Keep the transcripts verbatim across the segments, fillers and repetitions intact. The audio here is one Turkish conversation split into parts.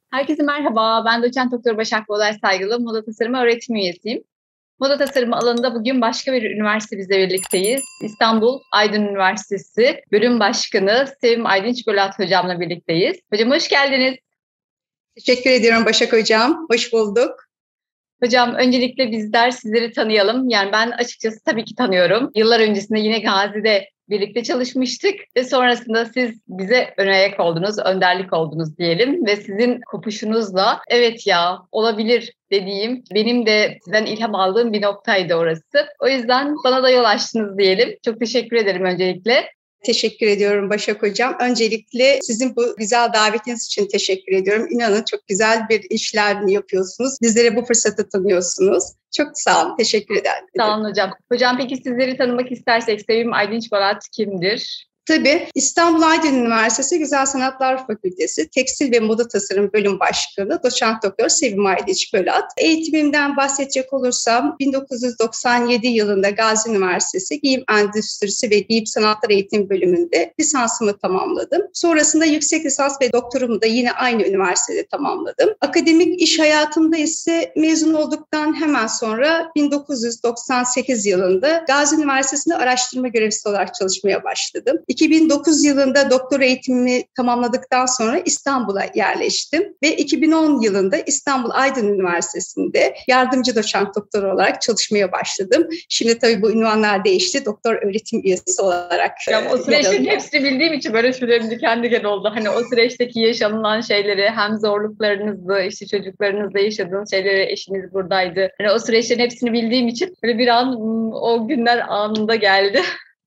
Herkese merhaba, ben doçent doktor Başak Boğday Saygılı, moda tasarımı öğretim üyesiyim. Moda tasarımı alanında bugün başka bir üniversite bizle birlikteyiz. İstanbul Aydın Üniversitesi Bölüm Başkanı Sevim Aydınç Bölat Hocam'la birlikteyiz. Hocam hoş geldiniz. Teşekkür ediyorum Başak Hocam, hoş bulduk. Hocam öncelikle bizler sizleri tanıyalım. Yani ben açıkçası tabii ki tanıyorum. Yıllar öncesinde yine Gazi'de birlikte çalışmıştık ve sonrasında siz bize ön ayak oldunuz, önderlik oldunuz diyelim ve sizin kopuşunuzla evet ya olabilir dediğim, benim de sizden ilham aldığım bir noktaydı orası. O yüzden bana da yol açtınız diyelim. Çok teşekkür ederim öncelikle. Teşekkür ediyorum Başak Hocam. Öncelikle sizin bu güzel davetiniz için teşekkür ediyorum. İnanın çok güzel bir işler yapıyorsunuz. Bizlere bu fırsatı tanıyorsunuz. Çok sağ olun, teşekkür ederim. Sağ olun hocam. Hocam peki sizleri tanımak istersek Sevim Aydınç Bölat kimdir? Tabii İstanbul Aydın Üniversitesi Güzel Sanatlar Fakültesi Tekstil ve Moda Tasarım Bölüm Başkanı Doçent Doktor Sevim Aydınç Bölat. Eğitimimden bahsedecek olursam bin dokuz yüz doksan yedi yılında Gazi Üniversitesi Giyim Endüstrisi ve Giyim Sanatları Eğitim Bölümünde lisansımı tamamladım. Sonrasında yüksek lisans ve doktorumu da yine aynı üniversitede tamamladım. Akademik iş hayatımda ise mezun olduktan hemen sonra bin dokuz yüz doksan sekiz yılında Gazi Üniversitesi'nde araştırma görevlisi olarak çalışmaya başladım. iki bin dokuz yılında doktora eğitimimi tamamladıktan sonra İstanbul'a yerleştim ve iki bin on yılında İstanbul Aydın Üniversitesi'nde yardımcı doçent doktor olarak çalışmaya başladım. Şimdi tabii bu ünvanlar değişti. Doktor öğretim üyesi olarak. Ya, o süreçlerin hepsini bildiğim için böyle tüylerim diken diken oldu. Hani o süreçteki yaşanılan şeyleri, hem zorluklarınızı, işte çocuklarınızla yaşadığınız şeyleri, eşiniz buradaydı. Hani o süreçlerin hepsini bildiğim için böyle bir an o günler anında geldi.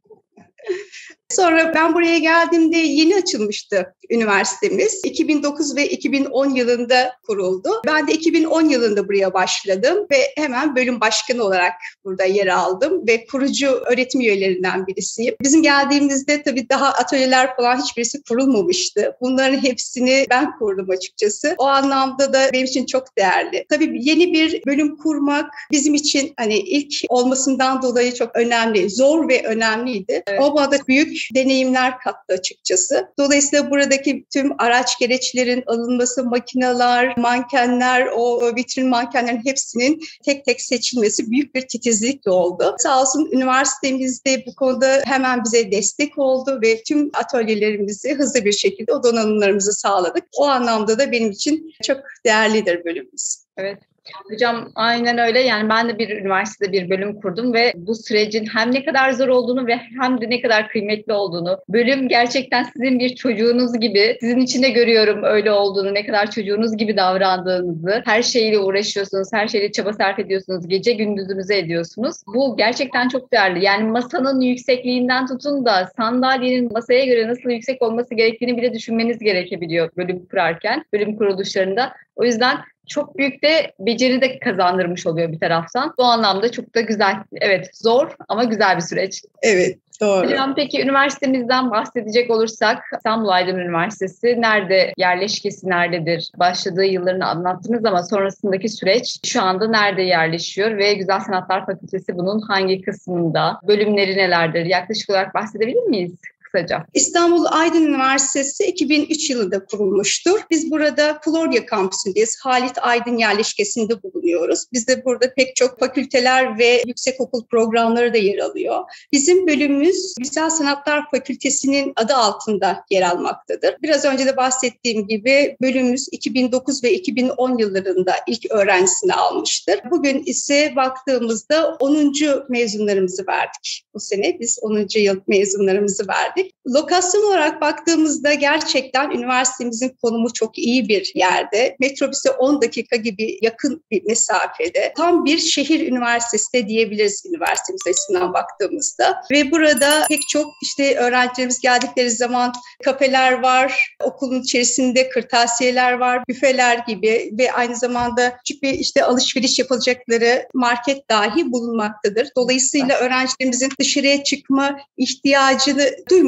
Sonra ben buraya geldiğimde yeni açılmıştı üniversitemiz. iki bin dokuz ve iki bin on yılında kuruldu. Ben de iki bin on yılında buraya başladım ve hemen bölüm başkanı olarak burada yer aldım ve kurucu öğretim üyelerinden birisiyim. Bizim geldiğimizde tabii daha atölyeler falan hiçbirisi kurulmamıştı. Bunların hepsini ben kurdum açıkçası. O anlamda da benim için çok değerli. Tabii yeni bir bölüm kurmak bizim için hani ilk olmasından dolayı çok önemli, zor ve önemliydi. Evet. O bana büyük deneyimler kattı açıkçası. Dolayısıyla buradaki tüm araç gereçlerin alınması, makineler, mankenler, o vitrin mankenlerin hepsinin tek tek seçilmesi büyük bir titizlikle oldu. Sağ olsun üniversitemizde bu konuda hemen bize destek oldu ve tüm atölyelerimizi hızlı bir şekilde o donanımlarımızı sağladık. O anlamda da benim için çok değerlidir bölümümüz. Evet. Hocam aynen öyle. Yani ben de bir üniversitede bir bölüm kurdum ve bu sürecin hem ne kadar zor olduğunu ve hem de ne kadar kıymetli olduğunu, bölüm gerçekten sizin bir çocuğunuz gibi, sizin için de görüyorum öyle olduğunu, ne kadar çocuğunuz gibi davrandığınızı, her şeyle uğraşıyorsunuz, her şeyle çaba sarf ediyorsunuz, gece gündüzünüzü ediyorsunuz. Bu gerçekten çok değerli. Yani masanın yüksekliğinden tutun da sandalyenin masaya göre nasıl yüksek olması gerektiğini bile düşünmeniz gerekebiliyor bölüm kurarken, bölüm kuruluşlarında. O yüzden çok büyük de beceri de kazandırmış oluyor bir taraftan. Bu anlamda çok da güzel. Evet, zor ama güzel bir süreç. Evet, doğru. Hocam peki üniversitemizden bahsedecek olursak İstanbul Aydın Üniversitesi nerede, yerleşkesi nerededir? Başladığı yıllarını anlattınız ama sonrasındaki süreç şu anda nerede yerleşiyor ve Güzel Sanatlar Fakültesi bunun hangi kısmında? Bölümleri nelerdir? Yaklaşık olarak bahsedebilir miyiz? Kısaca. İstanbul Aydın Üniversitesi iki bin üç yılında kurulmuştur. Biz burada Florya kampüsündeyiz. Halit Aydın yerleşkesinde bulunuyoruz. Bizde burada pek çok fakülteler ve yüksekokul programları da yer alıyor. Bizim bölümümüz Güzel Sanatlar Fakültesi'nin adı altında yer almaktadır. Biraz önce de bahsettiğim gibi bölümümüz iki bin dokuz ve iki bin on yıllarında ilk öğrencisini almıştır. Bugün ise baktığımızda onuncu mezunlarımızı verdik. Bu sene biz onuncu yıl mezunlarımızı verdik. Lokasyon olarak baktığımızda gerçekten üniversitemizin konumu çok iyi bir yerde. Metrobüse on dakika gibi yakın bir mesafede. Tam bir şehir üniversitesi de diyebiliriz üniversitemiz açısından baktığımızda. Ve burada pek çok işte öğrencilerimiz geldikleri zaman kafeler var, okulun içerisinde kırtasiyeler var, büfeler gibi ve aynı zamanda küçük bir işte alışveriş yapılacakları market dahi bulunmaktadır. Dolayısıyla öğrencilerimizin dışarıya çıkma ihtiyacını duymuyorlar.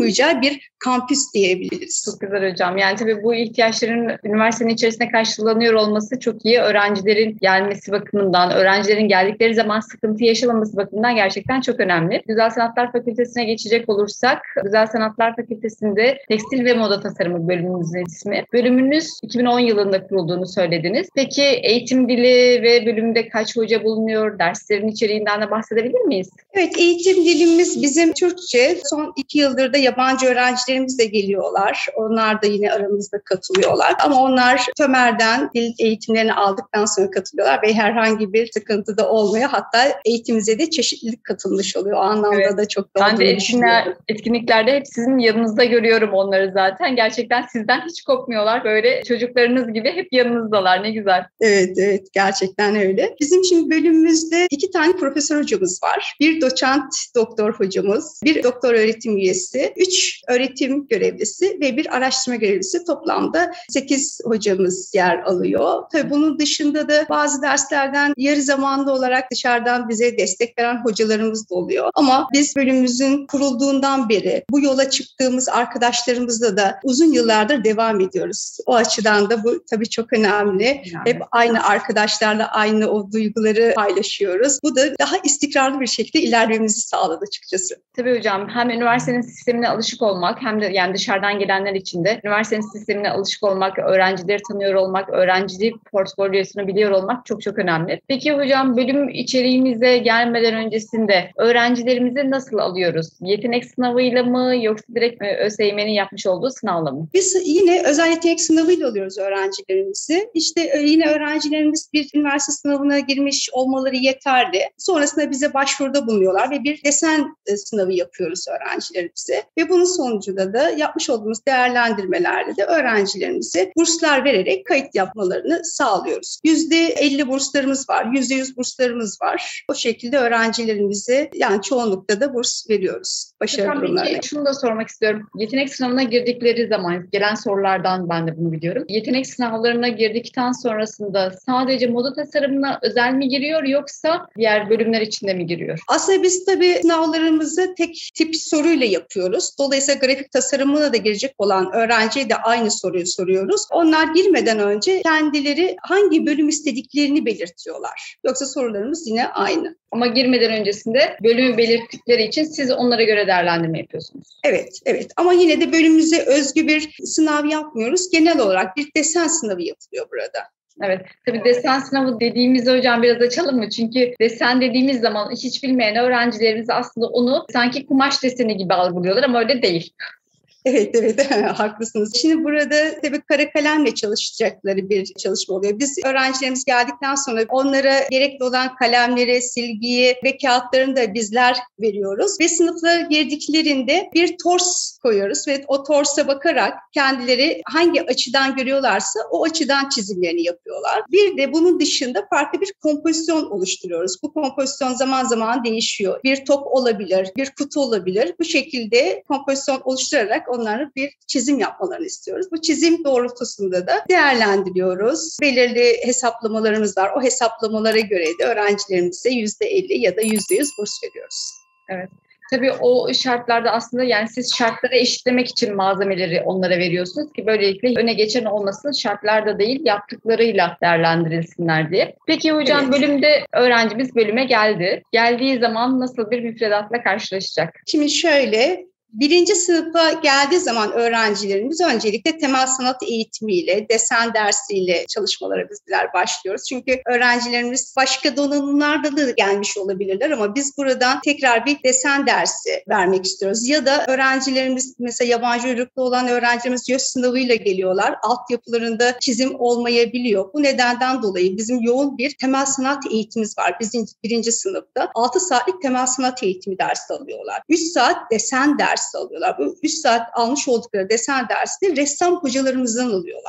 doymayacağı bir kampüs diyebiliriz. Çok güzel hocam. Yani tabii bu ihtiyaçların üniversitenin içerisinde karşılanıyor olması çok iyi. Öğrencilerin gelmesi bakımından, öğrencilerin geldikleri zaman sıkıntı yaşamaması bakımından gerçekten çok önemli. Güzel Sanatlar Fakültesi'ne geçecek olursak, Güzel Sanatlar Fakültesi'nde Tekstil ve Moda Tasarımı bölümümüzün ismi. Bölümünüz iki bin on yılında kurulduğunu söylediniz. Peki eğitim dili ve bölümde kaç hoca bulunuyor? Derslerin içeriğinden de bahsedebilir miyiz? Evet, eğitim dilimiz bizim Türkçe. Son iki yıldır da yabancı öğrencilerimiz de geliyorlar. Onlar da yine aramızda katılıyorlar. Ama onlar Tömer'den dil eğitimlerini aldıktan sonra katılıyorlar ve herhangi bir sıkıntı da olmuyor. Hatta eğitimimize de çeşitlilik katılmış oluyor. O anlamda evet. da çok doğru. Ben de etkinler, etkinliklerde hep sizin yanınızda görüyorum onları zaten. Gerçekten sizden hiç kopmuyorlar. Böyle çocuklarınız gibi hep yanınızdalar. Ne güzel. Evet, evet. Gerçekten öyle. Bizim şimdi bölümümüzde iki tane profesör hocamız var. Bir doçent doktor hocamız, bir doktor öğretim üyesi, üç öğretim görevlisi ve bir araştırma görevlisi. Toplamda sekiz hocamız yer alıyor. Tabii bunun dışında da bazı derslerden yarı zamanlı olarak dışarıdan bize destek veren hocalarımız da oluyor. Ama biz bölümümüzün kurulduğundan beri bu yola çıktığımız arkadaşlarımızla da uzun yıllardır devam ediyoruz. O açıdan da bu tabii çok önemli. Yani. Hep aynı arkadaşlarla aynı o duyguları paylaşıyoruz. Bu da daha istikrarlı bir şekilde ilerlememizi sağladı açıkçası. Tabii hocam, hem üniversitenin sistemine alışık olmak hem de yani dışarıdan gelenler için de üniversitenin sistemine alışık olmak, öğrencileri tanıyor olmak, öğrencilik portfolyosunu biliyor olmak çok çok önemli. Peki hocam, bölüm içeriğimize gelmeden öncesinde öğrencilerimizi nasıl alıyoruz? Yetenek sınavıyla mı yoksa direkt ÖSYM'nin yapmış olduğu sınavla mı? Biz yine özel yetenek sınavıyla alıyoruz öğrencilerimizi. İşte yine öğrencilerimiz bir üniversite sınavına girmiş olmaları yeterli. Sonrasında bize başvuruda bulunuyorlar ve bir desen sınavı yapıyoruz öğrencilerimize. Ve bunun sonucunda da yapmış olduğumuz değerlendirmelerde de öğrencilerimize burslar vererek kayıt yapmalarını sağlıyoruz. yüzde elli burslarımız var, yüzde yüz burslarımız var. O şekilde öğrencilerimize yani çoğunlukta da burs veriyoruz. Başarı durumlarına. Peki şunu da sormak istiyorum. Yetenek sınavına girdikleri zaman gelen sorulardan ben de bunu biliyorum. Yetenek sınavlarına girdikten sonrasında sadece moda tasarımına özel mi giriyor yoksa diğer bölümler içinde mi giriyor? Aslında biz tabii sınavlarımızı tek tip soruyla yapıyoruz. Dolayısıyla grafik tasarımına da girecek olan öğrenciye de aynı soruyu soruyoruz. Onlar girmeden önce kendileri hangi bölüm istediklerini belirtiyorlar. Yoksa sorularımız yine aynı. Ama girmeden öncesinde bölümü belirttikleri için siz onlara göre değerlendirme yapıyorsunuz. Evet, evet. Ama yine de bölümümüze özgü bir sınav yapmıyoruz. Genel olarak bir desen sınavı yapılıyor burada. Evet. Tabii desen sınavı dediğimizde hocam biraz açalım mı? Çünkü desen dediğimiz zaman hiç bilmeyen öğrencilerimiz aslında onu sanki kumaş deseni gibi algılıyorlar ama öyle değil. Evet, evet. Haklısınız. Şimdi burada tabii kara kalemle çalışacakları bir çalışma oluyor. Biz öğrencilerimiz geldikten sonra onlara gerekli olan kalemleri, silgiyi ve kağıtlarını da bizler veriyoruz. Ve sınıflara girdiklerinde bir tors koyuyoruz ve o torsa bakarak kendileri hangi açıdan görüyorlarsa o açıdan çizimlerini yapıyorlar. Bir de bunun dışında farklı bir kompozisyon oluşturuyoruz. Bu kompozisyon zaman zaman değişiyor. Bir top olabilir, bir kutu olabilir. Bu şekilde kompozisyon oluşturarak onların bir çizim yapmalarını istiyoruz. Bu çizim doğrultusunda da değerlendiriyoruz. Belirli hesaplamalarımız var. O hesaplamalara göre de öğrencilerimize yüzde elli ya da yüzde yüz burs veriyoruz. Evet. Tabii o şartlarda aslında yani siz şartları eşitlemek için malzemeleri onlara veriyorsunuz ki böylelikle öne geçen olmasın, şartlarda değil yaptıklarıyla değerlendirilsinler diye. Peki hocam, evet. Bölümde öğrencimiz bölüme geldi. Geldiği zaman nasıl bir müfredatla karşılaşacak? Şimdi şöyle... Birinci sınıfa geldiği zaman öğrencilerimiz öncelikle temel sanat eğitimiyle, desen dersiyle çalışmalara bizler başlıyoruz. Çünkü öğrencilerimiz başka donanımlarda da gelmiş olabilirler ama biz buradan tekrar bir desen dersi vermek istiyoruz. Ya da öğrencilerimiz mesela yabancı uyruklu olan öğrencilerimiz YÖS sınavıyla geliyorlar. Altyapılarında çizim olmayabiliyor. Bu nedenden dolayı bizim yoğun bir temel sanat eğitimimiz var. Bizim birinci sınıfta altı saatlik temel sanat eğitimi dersi alıyorlar. üç saat desen dersi alıyorlar. Bu üç saat almış oldukları desen dersini ressam hocalarımızdan alıyorlar.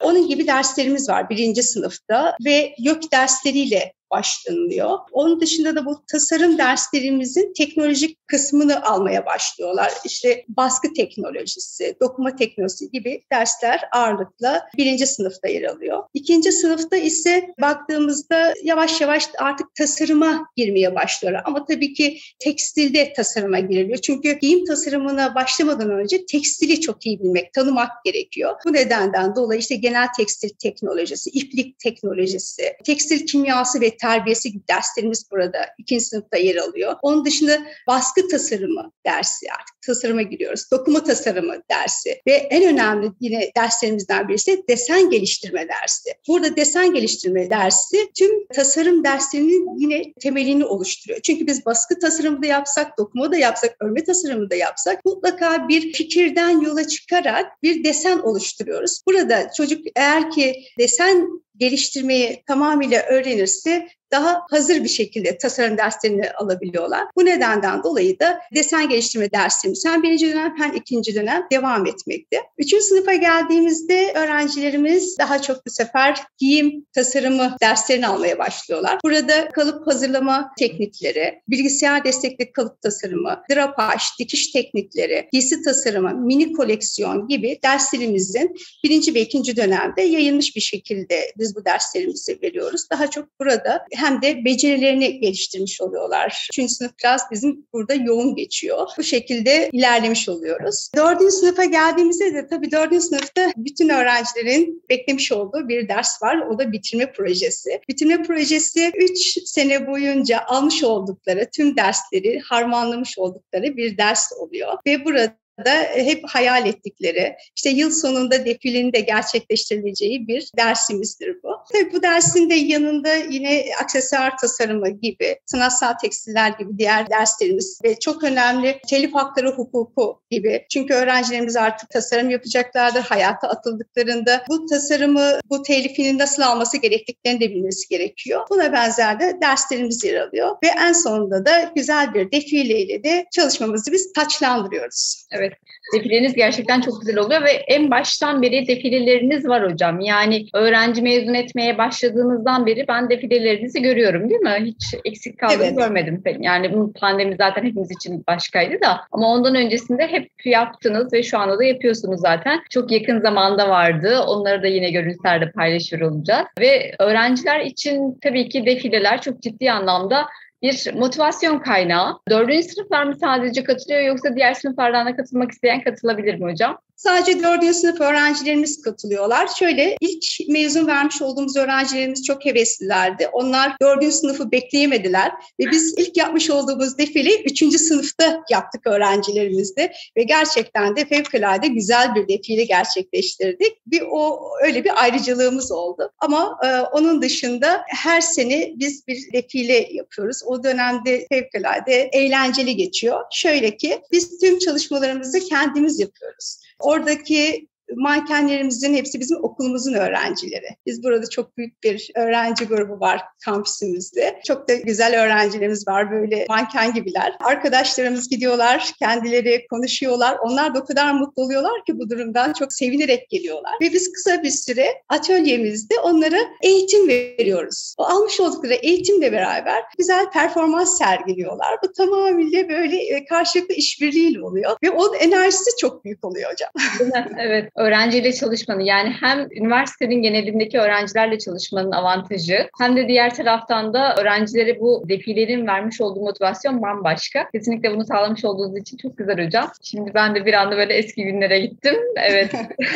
Onun gibi derslerimiz var birinci sınıfta ve YÖK dersleriyle başlanılıyor. Onun dışında da bu tasarım derslerimizin teknolojik kısmını almaya başlıyorlar. İşte baskı teknolojisi, dokuma teknolojisi gibi dersler ağırlıkla birinci sınıfta yer alıyor. İkinci sınıfta ise baktığımızda yavaş yavaş artık tasarıma girmeye başlıyorlar. Ama tabii ki tekstilde tasarıma giriliyor. Çünkü giyim tasarımına başlamadan önce tekstili çok iyi bilmek, tanımak gerekiyor. Bu nedenden dolayı işte genel tekstil teknolojisi, iplik teknolojisi, tekstil kimyası ve terbiyesi gibi derslerimiz burada ikinci sınıfta yer alıyor. Onun dışında baskı tasarımı dersi, artık tasarıma giriyoruz. Dokuma tasarımı dersi ve en önemli yine derslerimizden birisi desen geliştirme dersi. Burada desen geliştirme dersi tüm tasarım derslerinin yine temelini oluşturuyor. Çünkü biz baskı tasarımı da yapsak, dokuma da yapsak, örme tasarımı da yapsak mutlaka bir fikirden yola çıkarak bir desen oluşturuyoruz. Burada çocuk eğer ki desen geliştirmeyi tamamıyla öğrenirse daha hazır bir şekilde tasarım derslerini alabiliyorlar. Bu nedenden dolayı da desen geliştirme derslerimiz hem birinci dönem hem ikinci dönem devam etmekte. Üçüncü sınıfa geldiğimizde öğrencilerimiz daha çok bu sefer giyim tasarımı derslerini almaya başlıyorlar. Burada kalıp hazırlama teknikleri, bilgisayar destekli kalıp tasarımı, drapaj, dikiş teknikleri, giysi tasarımı, mini koleksiyon gibi derslerimizin birinci ve ikinci dönemde yayılmış bir şekilde biz bu derslerimizi veriyoruz. Daha çok burada hem de becerilerini geliştirmiş oluyorlar. Üçüncü sınıf biraz bizim burada yoğun geçiyor. Bu şekilde ilerlemiş oluyoruz. Dördüncü sınıfa geldiğimizde de tabii dördüncü sınıfta bütün öğrencilerin beklemiş olduğu bir ders var. O da bitirme projesi. Bitirme projesi üç sene boyunca almış oldukları tüm dersleri harmanlamış oldukları bir ders oluyor. Ve burada da hep hayal ettikleri, işte yıl sonunda defilenin de gerçekleştirileceği bir dersimizdir bu. Tabii bu dersin de yanında yine aksesuar tasarımı gibi, sanatsal tekstiller gibi diğer derslerimiz ve çok önemli telif hakları hukuku gibi. Çünkü öğrencilerimiz artık tasarım yapacaklardır, hayata atıldıklarında bu tasarımı, bu telifini nasıl alması gerektiklerini de bilmesi gerekiyor. Buna benzer de derslerimiz yer alıyor ve en sonunda da güzel bir defileyle de çalışmamızı biz taçlandırıyoruz. Evet, defileniz gerçekten çok güzel oluyor ve en baştan beri defileleriniz var hocam. Yani öğrenci mezun etmeye başladığınızdan beri ben defilelerinizi görüyorum, değil mi? Hiç eksik kaldığını evet. görmedim. Yani bu pandemi zaten hepimiz için başkaydı da ama ondan öncesinde hep yaptınız ve şu anda da yapıyorsunuz zaten. Çok yakın zamanda vardı. Onları da yine görüntülerde paylaşıyor olacağız. Ve öğrenciler için tabii ki defileler çok ciddi anlamda bir motivasyon kaynağı. Dördüncü sınıflar mı sadece katılıyor yoksa diğer sınıflardan da katılmak isteyen katılabilir mi hocam? Sadece dördüncü sınıf öğrencilerimiz katılıyorlar. Şöyle ilk mezun vermiş olduğumuz öğrencilerimiz çok heveslilerdi. Onlar dördüncü sınıfı bekleyemediler ve biz ilk yapmış olduğumuz defileyi üçüncü sınıfta yaptık öğrencilerimizle ve gerçekten de fevkalade güzel bir defile gerçekleştirdik. Bir o öyle bir ayrıcalığımız oldu. Ama e, onun dışında her sene biz bir defile yapıyoruz. O dönemde fevkalade eğlenceli geçiyor. Şöyle ki biz tüm çalışmalarımızı kendimiz yapıyoruz. Oradaki mankenlerimizin hepsi bizim okulumuzun öğrencileri. Biz burada çok büyük bir öğrenci grubu var kampüsümüzde. Çok da güzel öğrencilerimiz var, böyle manken gibiler. Arkadaşlarımız gidiyorlar, kendileri konuşuyorlar. Onlar da o kadar mutlu oluyorlar ki bu durumdan çok sevinerek geliyorlar. Ve biz kısa bir süre atölyemizde onlara eğitim veriyoruz. O almış oldukları eğitimle beraber güzel performans sergiliyorlar. Bu tamamıyla böyle karşılıklı işbirliğiyle oluyor. Ve onun enerjisi çok büyük oluyor hocam. Evet. Öğrenciyle çalışmanın, yani hem üniversitenin genelindeki öğrencilerle çalışmanın avantajı hem de diğer taraftan da öğrencilere bu defilenin vermiş olduğu motivasyon bambaşka. Kesinlikle bunu sağlamış olduğunuz için çok güzel hocam. Şimdi ben de bir anda böyle eski günlere gittim. Evet.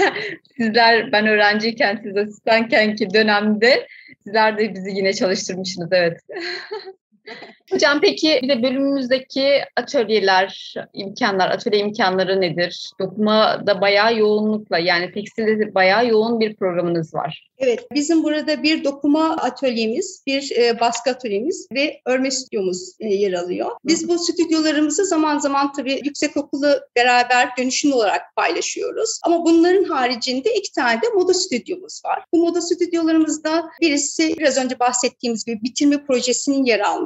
Sizler, ben öğrenciyken, siz asistanken ki dönemde sizler de bizi yine çalıştırmışsınız. Evet. Hocam peki bir de bölümümüzdeki atölyeler, imkanlar, atölye imkanları nedir? Dokumada bayağı yoğunlukla, yani tekstilde bayağı yoğun bir programınız var. Evet, bizim burada bir dokuma atölyemiz, bir e, baskı atölyemiz ve örme stüdyomuz e, yer alıyor. Biz bu stüdyolarımızı zaman zaman tabii yüksekokulu beraber dönüşümlü olarak paylaşıyoruz. Ama bunların haricinde iki tane de moda stüdyomuz var. Bu moda stüdyolarımızda birisi biraz önce bahsettiğimiz gibi bitirme projesinin yer almış olduğu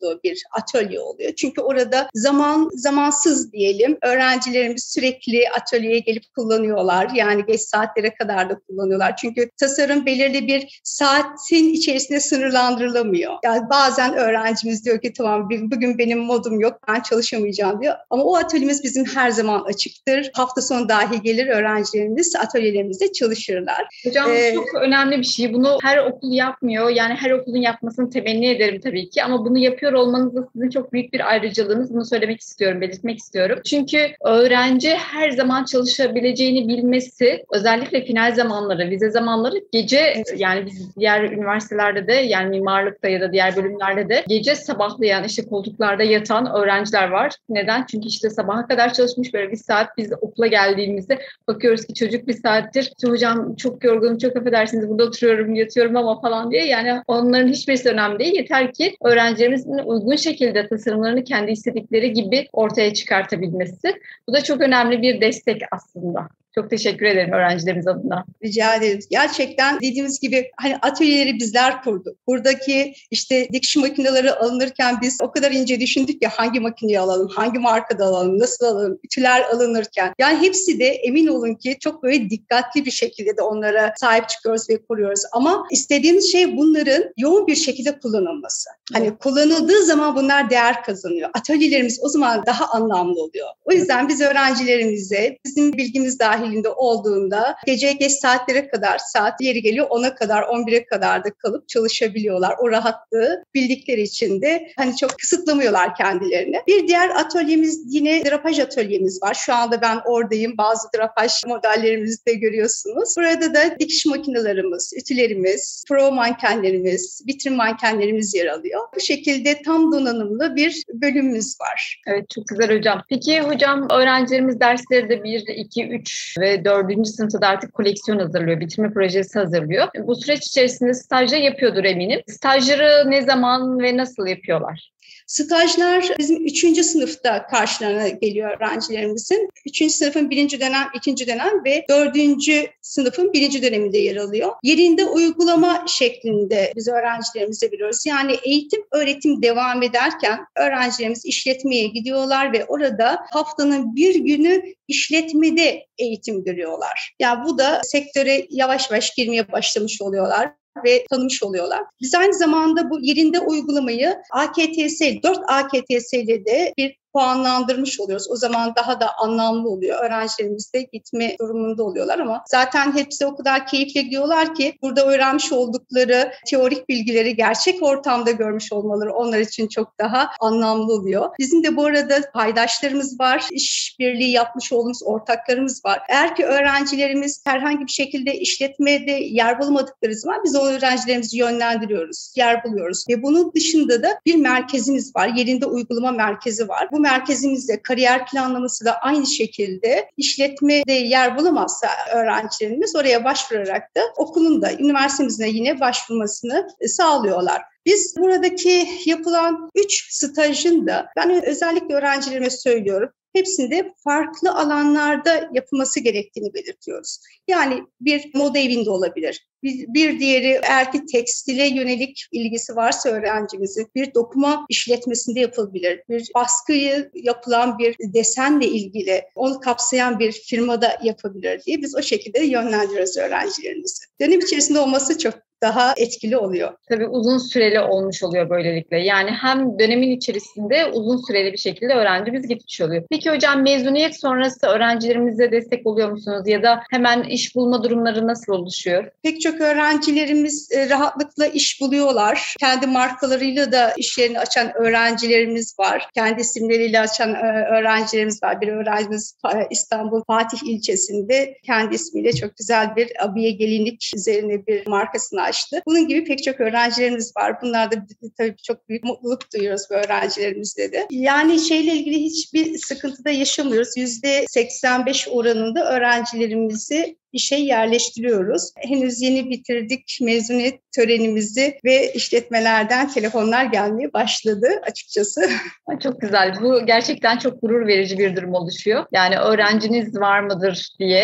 olduğu bir atölye oluyor. Çünkü orada zaman zamansız diyelim, öğrencilerimiz sürekli atölyeye gelip kullanıyorlar. Yani geç saatlere kadar da kullanıyorlar. Çünkü tasarım belirli bir saatin içerisinde sınırlandırılamıyor. Yani bazen öğrencimiz diyor ki tamam bugün benim modum yok, ben çalışamayacağım diyor. Ama o atölyemiz bizim her zaman açıktır. Hafta sonu dahi gelir öğrencilerimiz atölyelerimizde çalışırlar. Hocam ee, çok önemli bir şey. Bunu her okul yapmıyor. Yani her okulun yapmasını temenni ederim tabii ki. Ama bunu yapıyor olmanız da sizin çok büyük bir ayrıcalığınız. Bunu söylemek istiyorum, belirtmek istiyorum. Çünkü öğrenci her zaman çalışabileceğini bilmesi, özellikle final zamanları, vize zamanları gece, yani biz diğer üniversitelerde de, yani mimarlıkta ya da diğer bölümlerde de gece sabahlayan, işte koltuklarda yatan öğrenciler var. Neden? Çünkü işte sabaha kadar çalışmış, böyle bir saat biz okula geldiğimizde bakıyoruz ki çocuk bir saattir işte hocam çok yorgunum, çok affedersiniz burada oturuyorum, yatıyorum ama falan diye. Yani onların hiçbirisi önemli değil. Yeter ki öğrencilerimizin uygun şekilde tasarımlarını kendi istedikleri gibi ortaya çıkartabilmesi. Bu da çok önemli bir destek aslında. Çok teşekkür ederim öğrencilerimiz adına. Rica ederiz. Gerçekten dediğimiz gibi hani atölyeleri bizler kurduk. Buradaki işte dikiş makineleri alınırken biz o kadar ince düşündük ki hangi makineyi alalım, hangi markada alalım, nasıl alalım, ütüler alınırken. Yani hepsi de emin olun ki çok böyle dikkatli bir şekilde de onlara sahip çıkıyoruz ve koruyoruz. Ama istediğimiz şey bunların yoğun bir şekilde kullanılması. Hani kullanıldığı zaman bunlar değer kazanıyor. Atölyelerimiz o zaman daha anlamlı oluyor. O yüzden biz öğrencilerimize bizim bilgimiz dahil olduğunda gece geç saatlere kadar, saat yeri geliyor ona kadar, on bire kadar da kalıp çalışabiliyorlar. O rahatlığı bildikleri için de hani çok kısıtlamıyorlar kendilerini. Bir diğer atölyemiz yine drapaj atölyemiz var. Şu anda ben oradayım. Bazı drapaj modellerimizi de görüyorsunuz. Burada da dikiş makinelerimiz, ütülerimiz, pro mankenlerimiz, vitrin mankenlerimiz yer alıyor. Bu şekilde tam donanımlı bir bölümümüz var. Evet, çok güzel hocam. Peki hocam, öğrencilerimiz dersleri de bir, iki, üç ve dördüncü sınıfta da artık koleksiyon hazırlıyor, bitirme projesi hazırlıyor. Bu süreç içerisinde stajda yapıyordur eminim. Stajları ne zaman ve nasıl yapıyorlar? Stajlar bizim üçüncü sınıfta karşılarına geliyor öğrencilerimizin. Üçüncü sınıfın birinci dönem, ikinci dönem ve dördüncü sınıfın birinci döneminde yer alıyor. Yerinde uygulama şeklinde biz öğrencilerimize veriyoruz. Yani eğitim, öğretim devam ederken öğrencilerimiz işletmeye gidiyorlar ve orada haftanın bir günü işletmede eğitim görüyorlar. Yani bu da sektöre yavaş yavaş girmeye başlamış oluyorlar ve tanımış oluyorlar. Biz aynı zamanda bu yerinde uygulamayı A K T S, dört A K T S ile de bir puanlandırmış oluyoruz. O zaman daha da anlamlı oluyor. Öğrencilerimiz de gitme durumunda oluyorlar ama zaten hepsi o kadar keyifle gidiyorlar ki burada öğrenmiş oldukları teorik bilgileri gerçek ortamda görmüş olmaları onlar için çok daha anlamlı oluyor. Bizim de bu arada paydaşlarımız var. İşbirliği yapmış olduğumuz ortaklarımız var. Eğer ki öğrencilerimiz herhangi bir şekilde işletmede yer bulamadıkları zaman biz o öğrencilerimizi yönlendiriyoruz, yer buluyoruz. Ve bunun dışında da bir merkezimiz var. Yerinde uygulama merkezi var. Bu merkezimizde kariyer planlaması da aynı şekilde işletmede yer bulamazsa öğrencilerimiz oraya başvurarak da okulun da üniversitemizde yine başvurmasını sağlıyorlar. Biz buradaki yapılan üç stajın da ben özellikle öğrencilerime söylüyorum. Hepsinde farklı alanlarda yapılması gerektiğini belirtiyoruz. Yani bir moda evinde olabilir. Bir, bir diğeri eğer ki tekstile yönelik ilgisi varsa öğrencimizin bir dokuma işletmesinde yapılabilir. Bir baskıyı yapılan bir desenle ilgili onu kapsayan bir firmada yapabilir diye biz o şekilde yönlendiriyoruz öğrencilerimizi. Dönem içerisinde olması çok daha etkili oluyor. Tabii uzun süreli olmuş oluyor böylelikle. Yani hem dönemin içerisinde uzun süreli bir şekilde öğrencimiz gitmiş oluyor. Peki hocam, mezuniyet sonrası öğrencilerimize destek oluyor musunuz? Ya da hemen iş bulma durumları nasıl oluşuyor? Pek çok öğrencilerimiz rahatlıkla iş buluyorlar. Kendi markalarıyla da iş yerini açan öğrencilerimiz var. Kendi isimleriyle açan öğrencilerimiz var. Bir öğrencimiz İstanbul Fatih ilçesinde kendi ismiyle çok güzel bir abiye gelinlik üzerine bir markasını açtı. Bunun gibi pek çok öğrencilerimiz var. Bunlar da tabii çok büyük mutluluk duyuyoruz bu öğrencilerimizle de. Yani şeyle ilgili hiçbir sıkıntı da yaşamıyoruz. yüzde seksen beş oranında öğrencilerimizi işe yerleştiriyoruz. Henüz yeni bitirdik mezuniyet törenimizi ve işletmelerden telefonlar gelmeye başladı açıkçası. Çok güzel. Bu gerçekten çok gurur verici bir durum oluşuyor. Yani öğrenciniz var mıdır diye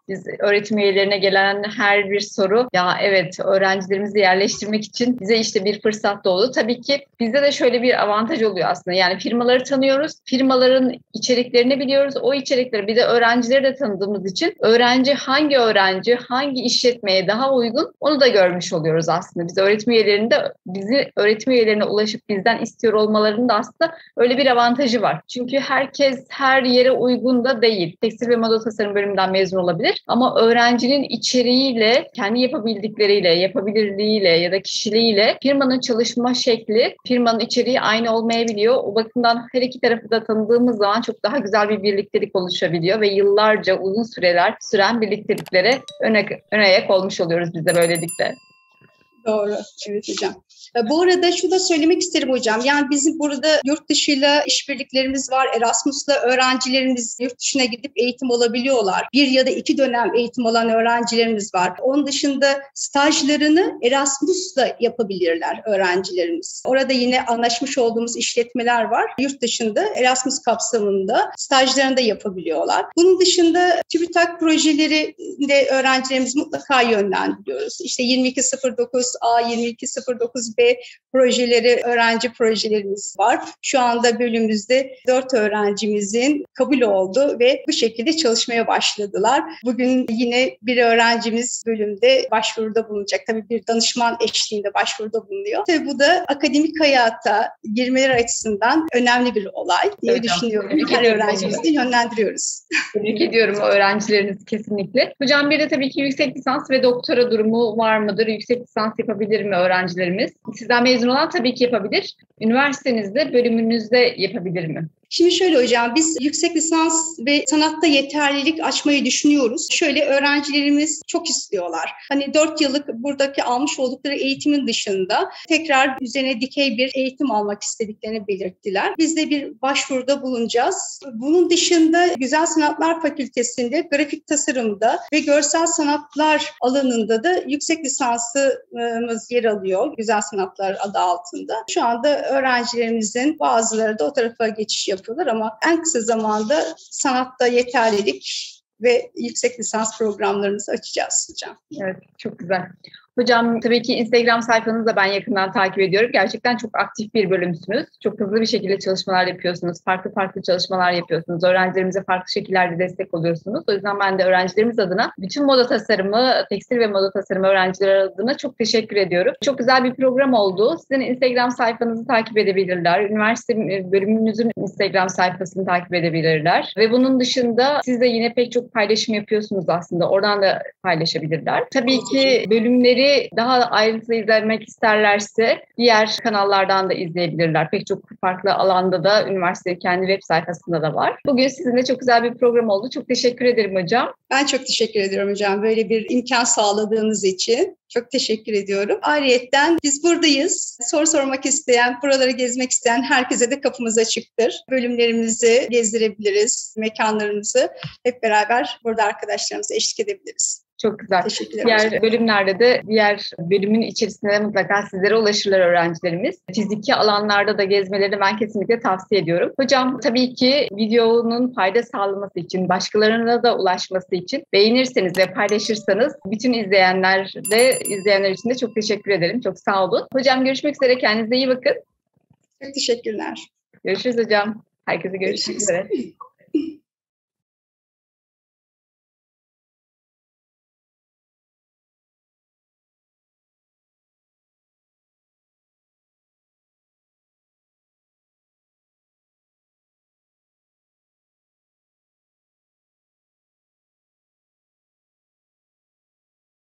Biz öğretim üyelerine gelen her bir soru, ya evet öğrencilerimizi yerleştirmek için bize işte bir fırsat doğdu. Tabii ki bizde de şöyle bir avantaj oluyor aslında. Yani firmaları tanıyoruz, firmaların içeriklerini biliyoruz. O içerikleri bir de öğrencileri de tanıdığımız için öğrenci hangi öğrenci hangi işletmeye daha uygun onu da görmüş oluyoruz aslında. Biz öğretim üyelerinde bizi öğretim üyelerine ulaşıp bizden istiyor olmalarının da aslında öyle bir avantajı var. Çünkü herkes her yere uygun da değil. Tekstil ve moda tasarım bölümünden mezun olabilir ama öğrencinin içeriğiyle, kendi yapabildikleriyle, yapabilirliğiyle ya da kişiliğiyle firmanın çalışma şekli, firmanın içeriği aynı olmayabiliyor. O bakımdan her iki tarafı da tanıdığımız zaman çok daha güzel bir birliktelik oluşabiliyor ve yıllarca uzun süreler süren birlikteliklere öne, öne ayak olmuş oluyoruz biz de böylelikle. Doğru, evet hocam. Bu arada şunu da söylemek isterim hocam. Yani bizim burada yurt dışıyla işbirliklerimiz var. Erasmus'la öğrencilerimiz yurt dışına gidip eğitim alabiliyorlar. Bir ya da iki dönem eğitim alan öğrencilerimiz var. Onun dışında stajlarını Erasmus'la yapabilirler öğrencilerimiz. Orada yine anlaşmış olduğumuz işletmeler var. Yurt dışında Erasmus kapsamında stajlarını da yapabiliyorlar. Bunun dışında TÜBİTAK projeleri de öğrencilerimiz mutlaka yönlendiriyoruz. İşte yirmi iki sıfır dokuz A, yirmi iki sıfır dokuz B projeleri, öğrenci projelerimiz var. Şu anda bölümümüzde dört öğrencimizin kabul oldu ve bu şekilde çalışmaya başladılar. Bugün yine bir öğrencimiz bölümde başvuruda bulunacak. Tabii bir danışman eşliğinde başvuruda bulunuyor. Tabii bu da akademik hayata girmeleri açısından önemli bir olay diye Hocam, düşünüyorum. Her öğrencimizi de yönlendiriyoruz. Tebrik ediyorum o öğrencilerinizi kesinlikle. Hocam bir de tabii ki yüksek lisans ve doktora durumu var mıdır? Yüksek lisans yapabilir mi öğrencilerimiz? Sizden mezun olan tabii ki yapabilir. Üniversitenizde, bölümünüzde yapabilir mi? Şimdi şöyle hocam, biz yüksek lisans ve sanatta yeterlilik açmayı düşünüyoruz. Şöyle öğrencilerimiz çok istiyorlar. Hani dört yıllık buradaki almış oldukları eğitimin dışında tekrar üzerine dikey bir eğitim almak istediklerini belirttiler. Biz de bir başvuruda bulunacağız. Bunun dışında Güzel Sanatlar Fakültesi'nde grafik tasarımda ve görsel sanatlar alanında da yüksek lisansımız yer alıyor. Güzel Sanatlar adı altında. Şu anda öğrencilerimizin bazıları da o tarafa geçiş yapıyorlar ama en kısa zamanda sanatta yeterlilik ve yüksek lisans programlarımızı açacağız hocam. Evet, çok güzel. Hocam tabii ki Instagram sayfanızı da ben yakından takip ediyorum. Gerçekten çok aktif bir bölümsünüz. Çok hızlı bir şekilde çalışmalar yapıyorsunuz. Farklı farklı çalışmalar yapıyorsunuz. Öğrencilerimize farklı şekillerde destek oluyorsunuz. O yüzden ben de öğrencilerimiz adına, bütün moda tasarımı, tekstil ve moda tasarımı öğrencileri adına çok teşekkür ediyorum. Çok güzel bir program oldu. Sizin Instagram sayfanızı takip edebilirler. Üniversite bölümünüzün Instagram sayfasını takip edebilirler. Ve bunun dışında siz de yine pek çok paylaşım yapıyorsunuz aslında. Oradan da paylaşabilirler. Tabii ki bölümleri daha ayrıntılı izlemek isterlerse diğer kanallardan da izleyebilirler. Pek çok farklı alanda da üniversitenin kendi web sayfasında da var. Bugün sizinle çok güzel bir program oldu. Çok teşekkür ederim hocam. Ben çok teşekkür ediyorum hocam. Böyle bir imkan sağladığınız için. Çok teşekkür ediyorum. Ayrıyeten biz buradayız. Soru sormak isteyen, buraları gezmek isteyen herkese de kapımız açıktır. Bölümlerimizi gezdirebiliriz, mekanlarımızı hep beraber burada arkadaşlarımıza eşlik edebiliriz. Çok güzel. Diğer hocam. Bölümlerde de, diğer bölümün içerisinde de mutlaka sizlere ulaşırlar öğrencilerimiz. Fiziki alanlarda da gezmelerini ben kesinlikle tavsiye ediyorum. Hocam tabii ki videonun fayda sağlaması için, başkalarına da ulaşması için beğenirseniz ve paylaşırsanız bütün izleyenler de izleyenler için de çok teşekkür ederim. Çok sağ olun. Hocam görüşmek üzere. Kendinize iyi bakın. Çok teşekkürler. Görüşürüz hocam. Herkese görüşmek üzere.